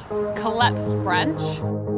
Colette French.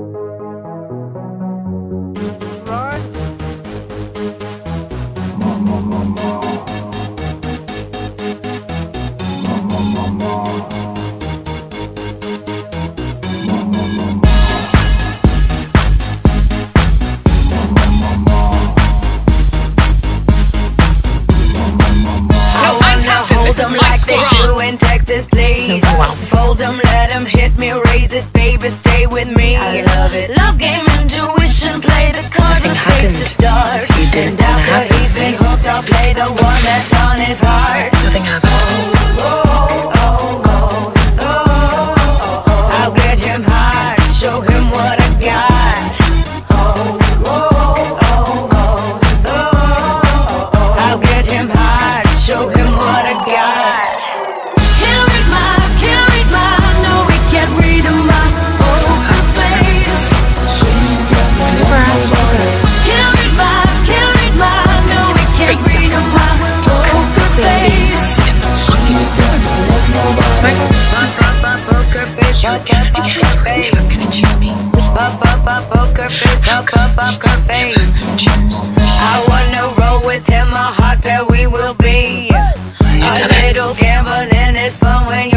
Fold them, let them hit me, raise it, baby, stay with me. I love it. Love game, intuition, play the cards. Nothing happened. You didn't want to have he's been hooked, I'll play the one that's on his heart. Nothing happened. I'll get him hard, show him what I got. I'll get him hard, show him what I got. You're gonna choose me. I wanna roll with him, a hot pair we will be. A little gambling is fun when